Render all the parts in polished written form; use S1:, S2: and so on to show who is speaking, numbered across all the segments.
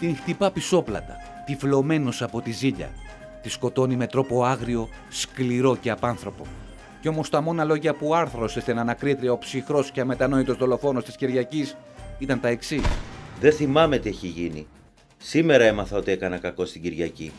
S1: Την χτυπά πισόπλατα, τυφλωμένος από τη ζήλια. Τη σκοτώνει με τρόπο άγριο, σκληρό και απάνθρωπο. Κι όμως τα μόνα λόγια που άρθρωσε στην ανακρίτρια ο ψυχρός και αμετανόητος δολοφόνος της Κυριακής ήταν τα εξής.
S2: Δεν θυμάμαι τι έχει γίνει. Σήμερα έμαθα ότι έκανα κακό στην Κυριακή.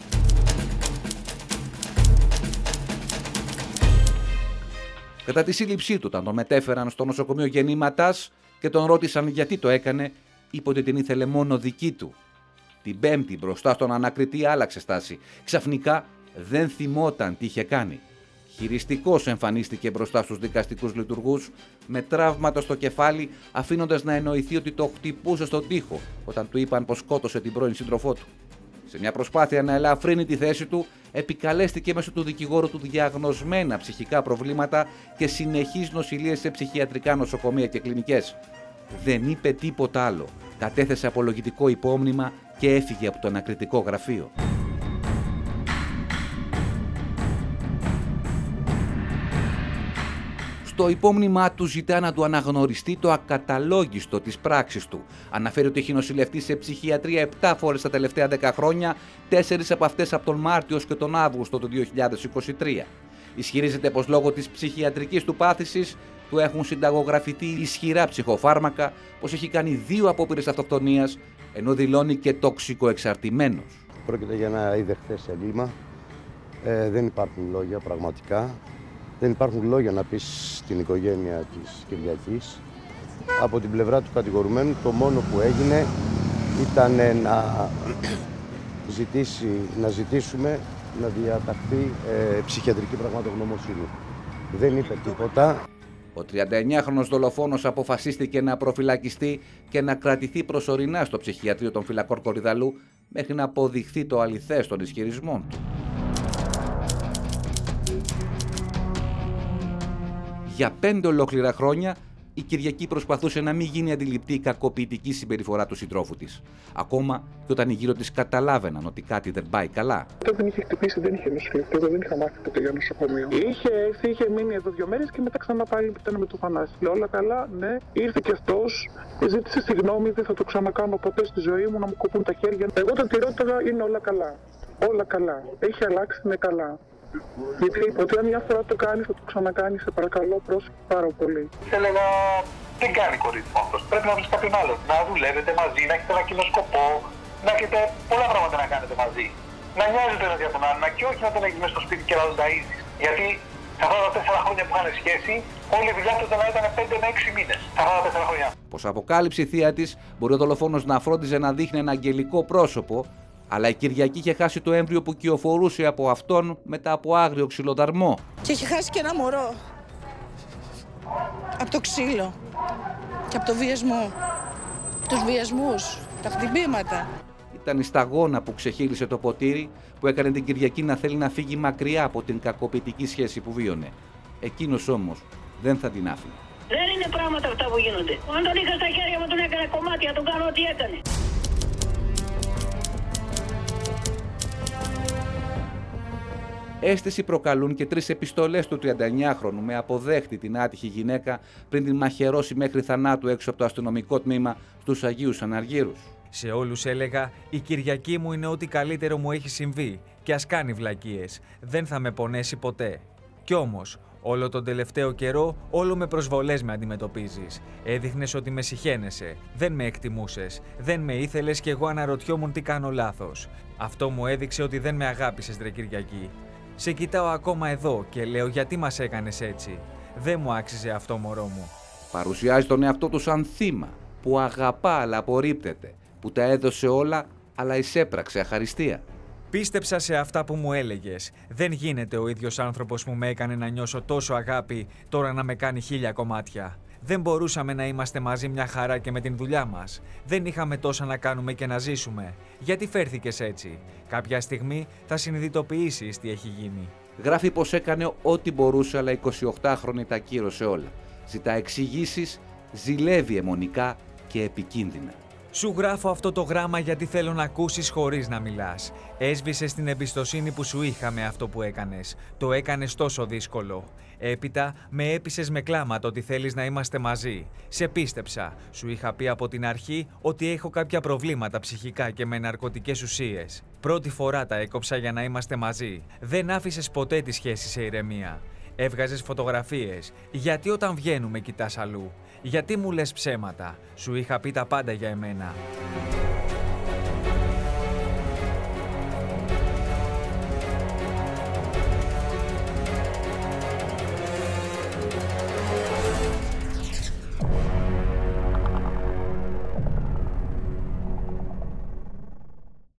S1: Κατά τη σύλληψή του, όταν τον μετέφεραν στο νοσοκομείο γεννήματας και τον ρώτησαν γιατί το έκανε, είπε ότι την ήθελε μόνο δική του. Την Πέμπτη, μπροστά στον ανακριτή, άλλαξε στάση. Ξαφνικά δεν θυμόταν τι είχε κάνει. Χειριστικός εμφανίστηκε μπροστά στους δικαστικούς λειτουργούς, με τραύματα στο κεφάλι, αφήνοντας να εννοηθεί ότι το χτυπούσε στον τοίχο όταν του είπαν πως σκότωσε την πρώην σύντροφό του. Σε μια προσπάθεια να ελαφρύνει τη θέση του, επικαλέστηκε μέσω του δικηγόρου του διαγνωσμένα ψυχικά προβλήματα και συνεχείς νοσηλείες σε ψυχιατρικά νοσοκομεία και κλινικές. Δεν είπε τίποτα άλλο. Κατέθεσε απολογητικό υπόμνημα και έφυγε από το ανακριτικό γραφείο. Στο υπόμνημά του ζητά να του αναγνωριστεί το ακαταλόγιστο της πράξης του. Αναφέρει ότι έχει νοσηλευτεί σε ψυχιατρία 7 φορές τα τελευταία 10 χρόνια, 4 από αυτές από τον Μάρτιο και τον Αύγουστο του 2023. Ισχυρίζεται πως λόγω της ψυχιατρικής του πάθησης του έχουν συνταγογραφηθεί ισχυρά ψυχοφάρμακα, πως έχει κάνει 2 απόπειρες αυτοκτονίας, ενώ δηλώνει και τοξικοεξαρτημένος.
S3: Πρόκειται για ένα ιδεχθές έγκλημα. Δεν υπάρχουν λόγια πραγματικά. Δεν υπάρχουν λόγια να πεις στην οικογένεια της Κυριακής. Από την πλευρά του κατηγορουμένου το μόνο που έγινε ήταν να ζητήσουμε να διαταχθεί ψυχιατρική πραγματογνωμοσύνη. Δεν είπε τίποτα.
S1: Ο 39χρονος δολοφόνος αποφασίστηκε να προφυλακιστεί και να κρατηθεί προσωρινά στο ψυχιατρίο των Φυλακών Κορυδαλλού μέχρι να αποδειχθεί το αληθές των ισχυρισμών του. Για 5 ολόκληρα χρόνια η Κυριακή προσπαθούσε να μην γίνει αντιληπτή η κακοποιητική συμπεριφορά του συντρόφου της. Ακόμα και όταν οι γύρω της καταλάβαιναν ότι κάτι δεν πάει καλά.
S4: Όταν δεν είχε χτυπήσει, δεν είχε νοσηλευτεί, δεν είχα μάθει ποτέ για νοσοκομείο. Είχε μείνει εδώ 2 μέρες και μετά ξανά πάλι ήταν με το Θανάση. Λέω όλα καλά, ναι. Ήρθε και αυτός, ζήτησε συγγνώμη, δεν θα το ξανακάνω ποτέ στη ζωή μου να μου κοπούν τα χέρια. Εγώ όταν τη ρώταγα είναι όλα καλά. Όλα καλά. Έχει αλλάξει, είναι καλά. Γιατί είπα ότι αν μια φορά το κάνει, θα το ξανακάνει, σε παρακαλώ, πρόσεχε πάρα πολύ.
S5: Έλεγα, δεν κάνει κορίτσιο αυτός. Πρέπει να βρει κάποιον άλλο. Να δουλεύετε μαζί, να έχετε ένα κοινό σκοπό, να έχετε πολλά πράγματα να κάνετε μαζί. Να νοιάζετε ένα για τον άλλο και όχι να τον έχει μέσα στο σπίτι και να τον ταΐζεις. Γιατί σε αυτά τα 4 χρόνια που είχαν σχέση, όλη η δουλειά του ήταν 5 με 6 μήνες. Σε αυτά τα 4 χρόνια.
S1: Πως αποκάλυψε η θεία της, μπορεί ο δολοφόνος να φρόντιζε να δείχνει ένα αγγελικό πρόσωπο, αλλά η Κυριακή είχε χάσει το έμβριο που κυοφορούσε από αυτόν μετά από άγριο ξυλοδαρμό.
S6: Και είχε χάσει και ένα μωρό. Από το ξύλο. Και από το βιασμό. Τους βιασμούς, τα χτυπήματα.
S1: Ήταν η σταγόνα που ξεχύλισε το ποτήρι που έκανε την Κυριακή να θέλει να φύγει μακριά από την κακοποιητική σχέση που βίωνε. Εκείνος όμως δεν θα την άφηνε.
S7: Δεν είναι πράγματα αυτά που γίνονται. Αν τον είχα στα χέρια μου, τον έκανε κομμάτια, τον κάνω ό,τι έκανε.
S1: Αίσθηση προκαλούν και 3 επιστολές του 39χρονου με αποδέχτη την άτυχη γυναίκα πριν την μαχαιρώσει μέχρι θανάτου έξω από το αστυνομικό τμήμα στους Αγίους Αναργύρους.
S8: Σε όλους έλεγα, η Κυριακή μου είναι ό,τι καλύτερο μου έχει συμβεί και ας κάνει βλακίες, δεν θα με πονέσει ποτέ. Κι όμως, όλο τον τελευταίο καιρό, όλο με προσβολές με αντιμετωπίζεις. Έδειχνες ότι με συχαίνεσαι, δεν με εκτιμούσες, δεν με ήθελες και εγώ αναρωτιόμουν τι κάνω λάθος. Αυτό μου έδειξε ότι δεν με αγάπησες, ρε Κυριακή. Σε κοιτάω ακόμα εδώ και λέω γιατί μας έκανες έτσι. Δεν μου άξιζε αυτό, μωρό μου.
S1: Παρουσιάζει τον εαυτό του σαν θύμα, που αγαπά αλλά απορρίπτεται, που τα έδωσε όλα αλλά εισέπραξε αχαριστία.
S8: Πίστεψα σε αυτά που μου έλεγες. Δεν γίνεται ο ίδιος άνθρωπος που με έκανε να νιώσω τόσο αγάπη τώρα να με κάνει 1000 κομμάτια. Δεν μπορούσαμε να είμαστε μαζί μια χαρά και με την δουλειά μας. Δεν είχαμε τόσα να κάνουμε και να ζήσουμε. Γιατί φέρθηκες έτσι? Κάποια στιγμή θα συνειδητοποιήσεις τι έχει γίνει.
S1: Γράφει πως έκανε ό,τι μπορούσε, αλλά 28χρονη τα κύρωσε όλα. Ζητά εξηγήσεις, ζηλεύει αιμονικά και επικίνδυνα.
S8: Σου γράφω αυτό το γράμμα γιατί θέλω να ακούσεις χωρίς να μιλάς. Έσβησες την εμπιστοσύνη που σου είχα με αυτό που έκανες. Το έκανες τόσο δύσκολο. Έπειτα με έπεισες με κλάματα ότι θέλεις να είμαστε μαζί. Σε πίστεψα. Σου είχα πει από την αρχή ότι έχω κάποια προβλήματα ψυχικά και με ναρκωτικές ουσίες. Πρώτη φορά τα έκοψα για να είμαστε μαζί. Δεν άφησες ποτέ τη σχέση σε ηρεμία. Έβγαζες φωτογραφίες. Γιατί όταν βγαίνουμε κοιτάς αλλού? Γιατί μου λες ψέματα? Σου είχα πει τα πάντα για εμένα.